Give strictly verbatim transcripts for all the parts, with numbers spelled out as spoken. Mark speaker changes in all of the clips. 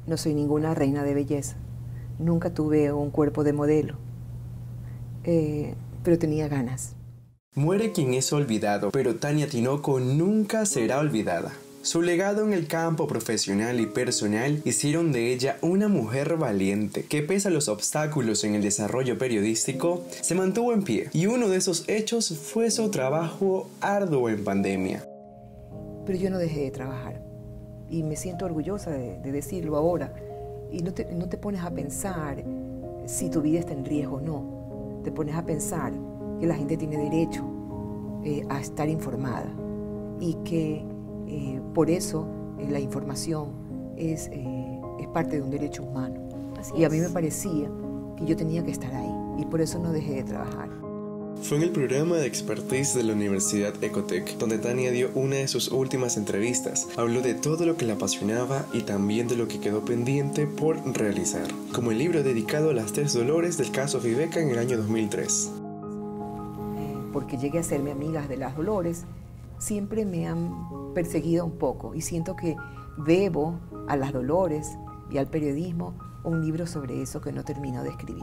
Speaker 1: No soy ninguna reina de belleza. Nunca tuve un cuerpo de modelo. Eh, pero tenía ganas.
Speaker 2: Muere quien es olvidado, pero Tania Tinoco nunca será olvidada. Su legado en el campo profesional y personal hicieron de ella una mujer valiente, que pese a los obstáculos en el desarrollo periodístico, se mantuvo en pie. Y uno de esos hechos fue su trabajo arduo en pandemia.
Speaker 1: Pero yo no dejé de trabajar. Y me siento orgullosa de, de decirlo ahora. Y no te, no te pones a pensar si tu vida está en riesgo o no. Te pones a pensar que la gente tiene derecho eh, a estar informada y que eh, por eso eh, la información es, eh, es parte de un derecho humano. Así y a mí me parecía que yo tenía que estar ahí y por eso no dejé de trabajar.
Speaker 2: Fue en el programa de expertise de la Universidad Ecotec, donde Tania dio una de sus últimas entrevistas. Habló de todo lo que la apasionaba y también de lo que quedó pendiente por realizar, como el libro dedicado a las tres Dolores del caso Fibeca en el año dos mil tres.
Speaker 1: Eh, porque llegué a serme amigas de las Dolores, siempre me han perseguido un poco y siento que debo a las Dolores y al periodismo un libro sobre eso que no termino de escribir.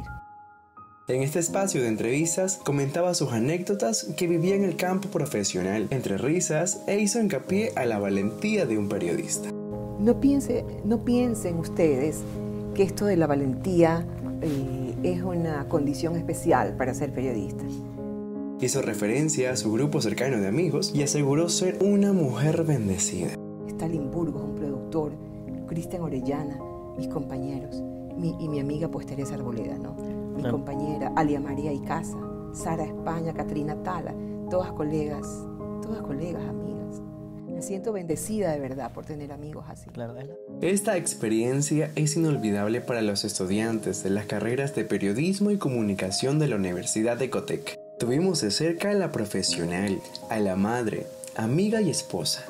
Speaker 2: En este espacio de entrevistas comentaba sus anécdotas que vivía en el campo profesional, entre risas, e hizo hincapié a la valentía de un periodista.
Speaker 1: No, piense, no piensen ustedes que esto de la valentía eh, es una condición especial para ser periodista.
Speaker 2: Hizo referencia a su grupo cercano de amigos y aseguró ser una mujer bendecida.
Speaker 1: Stalin Burgos, un productor, Cristian Orellana, mis compañeros, mi, y mi amiga pues Teresa Arboleda, ¿no? Mi ah. compañera, Alia María Icaza, Sara España, Catrina Tala, todas colegas, todas colegas, amigas. Me siento bendecida de verdad por tener amigos así.
Speaker 2: Esta experiencia es inolvidable para los estudiantes de las carreras de Periodismo y Comunicación de la Universidad de Ecotec. Tuvimos de cerca a la profesional, a la madre, amiga y esposa.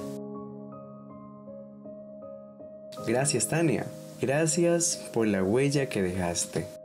Speaker 2: Gracias, Tania. Gracias por la huella que dejaste.